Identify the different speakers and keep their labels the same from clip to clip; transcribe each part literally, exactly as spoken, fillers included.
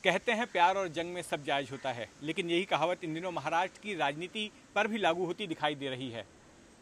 Speaker 1: कहते हैं प्यार और जंग में सब जायज होता है, लेकिन यही कहावत इन दिनों महाराष्ट्र की राजनीति पर भी लागू होती दिखाई दे रही है।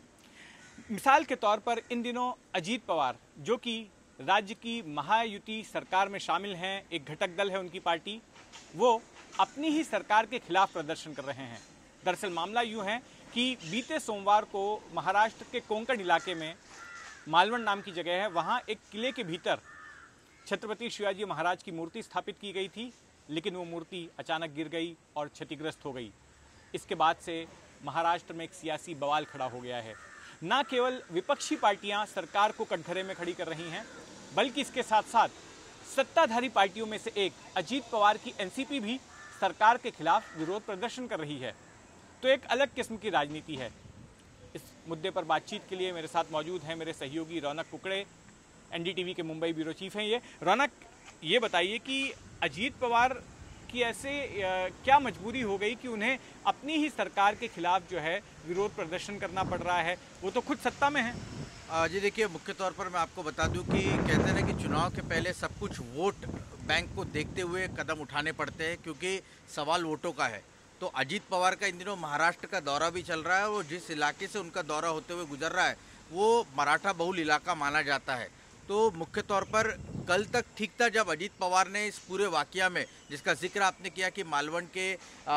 Speaker 1: मिसाल के तौर पर इन दिनों अजीत पवार, जो कि राज्य की महायुति सरकार में शामिल हैं, एक घटक दल है उनकी पार्टी, वो अपनी ही सरकार के खिलाफ प्रदर्शन कर रहे हैं। दरअसल मामला यूं है कि बीते सोमवार को महाराष्ट्र के कोंकण इलाके में मालवण नाम की जगह है, वहाँ एक किले के भीतर छत्रपति शिवाजी महाराज की मूर्ति स्थापित की गई थी, लेकिन वो मूर्ति अचानक गिर गई और क्षतिग्रस्त हो गई। इसके बाद से महाराष्ट्र में एक सियासी बवाल खड़ा हो गया है। न केवल विपक्षी पार्टियां सरकार को कटघरे में खड़ी कर रही हैं, बल्कि इसके साथ साथ सत्ताधारी पार्टियों में से एक अजीत पवार की एनसीपी भी सरकार के खिलाफ विरोध प्रदर्शन कर रही है। तो एक अलग किस्म की राजनीति है। इस मुद्दे पर बातचीत के लिए मेरे साथ मौजूद हैं मेरे सहयोगी रौनक कुकड़े, एनडीटीवी के मुंबई ब्यूरो चीफ हैं ये। रौनक, ये बताइए कि अजीत पवार की ऐसे क्या मजबूरी हो गई कि उन्हें अपनी ही सरकार के खिलाफ जो है विरोध प्रदर्शन करना पड़ रहा है? वो तो खुद सत्ता में है।
Speaker 2: जी देखिए, मुख्य तौर पर मैं आपको बता दूं कि कहते हैं कि चुनाव के पहले सब कुछ वोट बैंक को देखते हुए कदम उठाने पड़ते हैं, क्योंकि सवाल वोटों का है। तो अजीत पवार का इन दिनों महाराष्ट्र का दौरा भी चल रहा है और जिस इलाके से उनका दौरा होते हुए गुजर रहा है वो मराठा बहुल इलाका माना जाता है। तो मुख्य तौर पर कल तक ठीक था, जब अजीत पवार ने इस पूरे वाकया में, जिसका जिक्र आपने किया कि मालवण के आ,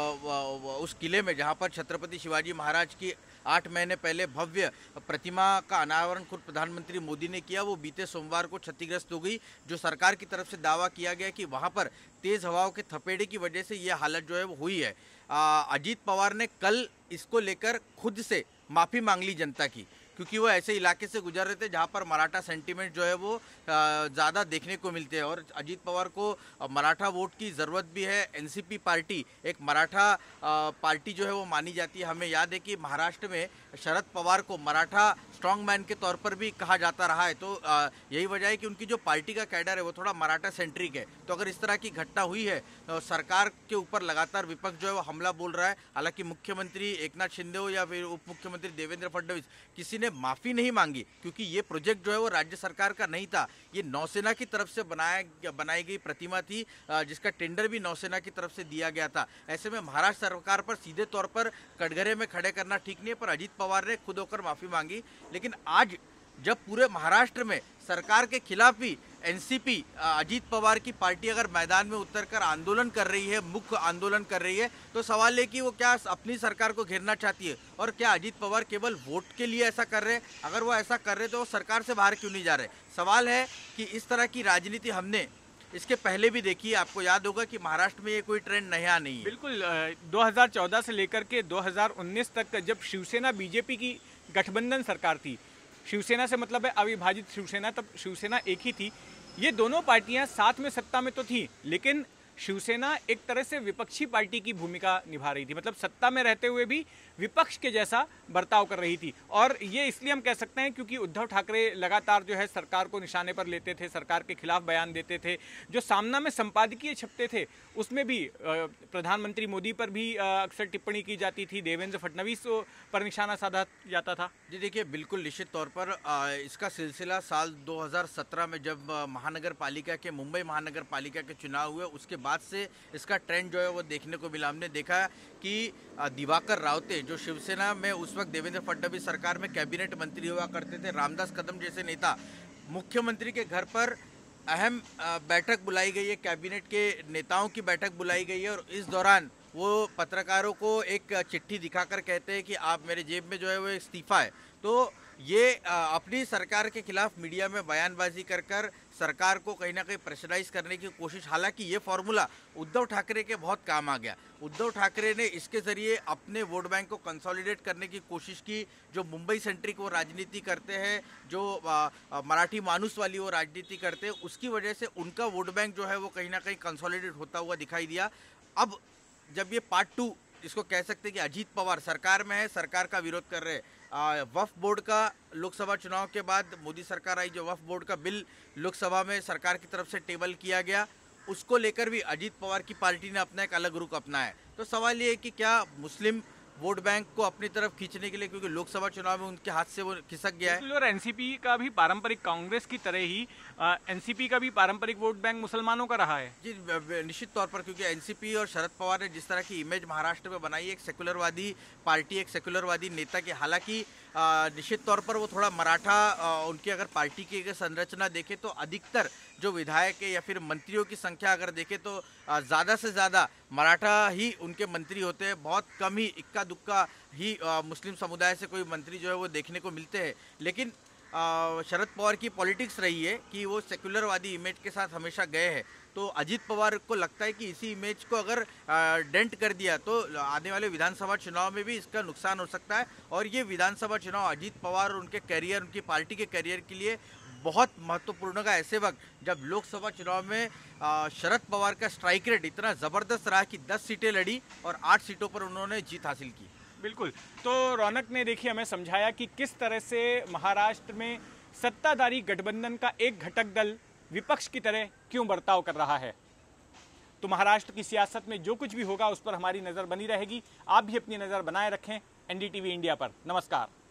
Speaker 2: उस किले में जहां पर छत्रपति शिवाजी महाराज की आठ महीने पहले भव्य प्रतिमा का अनावरण खुद प्रधानमंत्री मोदी ने किया, वो बीते सोमवार को क्षतिग्रस्त हो गई। जो सरकार की तरफ से दावा किया गया कि वहां पर तेज हवाओं के थपेड़े की वजह से ये हालत जो है वो हुई है। आ, अजीत पवार ने कल इसको लेकर खुद से माफ़ी मांग ली जनता की, क्योंकि वो ऐसे इलाके से गुजर रहे थे जहां पर मराठा सेंटीमेंट जो है वो ज़्यादा देखने को मिलते हैं और अजीत पवार को मराठा वोट की ज़रूरत भी है। एनसीपी पार्टी एक मराठा पार्टी जो है वो मानी जाती है। हमें याद है कि महाराष्ट्र में शरद पवार को मराठा स्ट्रॉन्ग मैन के तौर पर भी कहा जाता रहा है। तो यही वजह है कि उनकी जो पार्टी का कैडर है वो थोड़ा मराठा सेंट्रिक है। तो अगर इस तरह की घटना हुई है तो सरकार के ऊपर लगातार विपक्ष जो है वो हमला बोल रहा है। हालांकि मुख्यमंत्री एकनाथ शिंदे हो या फिर उप मुख्यमंत्री देवेंद्र फडणवीस, किसी ने माफ़ी नहीं मांगी, क्योंकि ये प्रोजेक्ट जो है वो राज्य सरकार का नहीं था। ये नौसेना की तरफ से बनाया बनाई गई प्रतिमा थी, जिसका टेंडर भी नौसेना की तरफ से दिया गया था। ऐसे में महाराष्ट्र सरकार पर सीधे तौर पर कटघरे में खड़े करना ठीक नहीं है, पर अजीत पवार ने खुद होकर माफ़ी मांगी। लेकिन आज जब पूरे महाराष्ट्र में सरकार के खिलाफ भी एनसीपी अजीत पवार की पार्टी अगर मैदान में उतरकर आंदोलन कर रही है, मुख्य आंदोलन कर रही है, तो सवाल है कि वो क्या अपनी सरकार को घेरना चाहती है और क्या अजीत पवार केवल वोट के लिए ऐसा कर रहे हैं? अगर वो ऐसा कर रहे तो वो सरकार से बाहर क्यों नहीं जा रहे? सवाल है कि इस तरह की राजनीति हमने इसके पहले भी देखी है। आपको याद होगा कि महाराष्ट्र में ये कोई ट्रेंड नया नहीं है।
Speaker 1: बिल्कुल, दो हज़ार चौदह से लेकर के दो हज़ार उन्नीस तक जब शिवसेना बीजेपी की गठबंधन सरकार थी, शिवसेना से मतलब है अविभाजित शिवसेना, तब शिवसेना एक ही थी। ये दोनों पार्टियां साथ में सत्ता में तो थी, लेकिन शिवसेना एक तरह से विपक्षी पार्टी की भूमिका निभा रही थी, मतलब सत्ता में रहते हुए भी विपक्ष के जैसा बर्ताव कर रही थी। और ये इसलिए हम कह सकते हैं क्योंकि उद्धव ठाकरे लगातार जो है सरकार को निशाने पर लेते थे, सरकार के खिलाफ बयान देते थे। जो सामना में संपादकीय छपते थे उसमें भी प्रधानमंत्री मोदी पर भी अक्सर टिप्पणी की जाती थी, देवेंद्र फडणवीस पर निशाना साधा जाता था।
Speaker 2: जी देखिए, बिल्कुल निश्चित तौर पर इसका सिलसिला साल दो हज़ार सत्रह में जब महानगर पालिका के मुंबई महानगर पालिका के चुनाव हुए, उसके बाद से इसका ट्रेंड जो है वो देखने को मिला। हमने देखा कि दिवाकर रावते जो शिवसेना में उस वक्त देवेंद्र फडणवीस सरकार में कैबिनेट मंत्री हुआ करते थे, रामदास कदम जैसे नेता, मुख्यमंत्री के घर पर अहम बैठक बुलाई गई है, कैबिनेट के नेताओं की बैठक बुलाई गई है और इस दौरान वो पत्रकारों को एक चिट्ठी दिखाकर कहते हैं कि आप मेरे जेब में जो है वो इस्तीफा है। तो ये अपनी सरकार के खिलाफ मीडिया में बयानबाजी कर कर सरकार को कहीं ना कहीं प्रेशराइज करने की कोशिश, हालांकि ये फॉर्मूला उद्धव ठाकरे के बहुत काम आ गया। उद्धव ठाकरे ने इसके ज़रिए अपने वोट बैंक को कंसोलिडेट करने की कोशिश की। जो मुंबई सेंट्रिक वो राजनीति करते हैं, जो आ, आ, मराठी मानुस वाली वो राजनीति करते हैं, उसकी वजह से उनका वोट बैंक जो है वो कहीं ना कहीं कंसोलिडेट होता हुआ दिखाई दिया। अब जब ये पार्ट टू इसको कह सकते हैं कि अजीत पवार सरकार में है, सरकार का विरोध कर रहे हैं। वक्फ बोर्ड का लोकसभा चुनाव के बाद मोदी सरकार आई, जो वक्फ बोर्ड का बिल लोकसभा में सरकार की तरफ से टेबल किया गया, उसको लेकर भी अजीत पवार की पार्टी ने अपना एक अलग रुख अपनाया है। तो सवाल ये है कि क्या मुस्लिम वोट बैंक को अपनी तरफ खींचने के लिए, क्योंकि लोकसभा चुनाव में उनके हाथ से वो खिसक गया है।
Speaker 1: और एनसीपी का भी पारंपरिक, कांग्रेस की तरह ही एनसीपी का भी पारंपरिक वोट बैंक मुसलमानों का रहा है।
Speaker 2: जी निश्चित तौर पर, क्योंकि एनसीपी और शरद पवार ने जिस तरह की इमेज महाराष्ट्र में बनाई, एक सेकुलरवादी पार्टी, एक सेकुलरवादी नेता की, हालांकि निश्चित तौर पर वो थोड़ा मराठा, उनकी अगर पार्टी की अगर संरचना देखें तो अधिकतर जो विधायक है या फिर मंत्रियों की संख्या अगर देखें तो ज़्यादा से ज़्यादा मराठा ही उनके मंत्री होते हैं। बहुत कम ही, इक्का दुक्का ही मुस्लिम समुदाय से कोई मंत्री जो है वो देखने को मिलते हैं। लेकिन शरद पवार की पॉलिटिक्स रही है कि वो सेकुलरवादी इमेज के साथ हमेशा गए हैं। तो अजीत पवार को लगता है कि इसी इमेज को अगर डेंट कर दिया तो आने वाले विधानसभा चुनाव में भी इसका नुकसान हो सकता है। और ये विधानसभा चुनाव अजीत पवार और उनके करियर, उनकी पार्टी के करियर के लिए बहुत महत्वपूर्ण का, ऐसे वक्त जब लोकसभा चुनाव में शरद पवार का स्ट्राइक रेट इतना ज़बरदस्त रहा कि दस सीटें लड़ी और आठ सीटों पर उन्होंने जीत हासिल की।
Speaker 1: बिल्कुल। तो रौनक ने देखिए हमें समझाया कि किस तरह से महाराष्ट्र में सत्ताधारी गठबंधन का एक घटक दल विपक्ष की तरह क्यों बर्ताव कर रहा है। तो महाराष्ट्र की सियासत में जो कुछ भी होगा उस पर हमारी नज़र बनी रहेगी। आप भी अपनी नज़र बनाए रखें एनडीटीवी इंडिया पर। नमस्कार।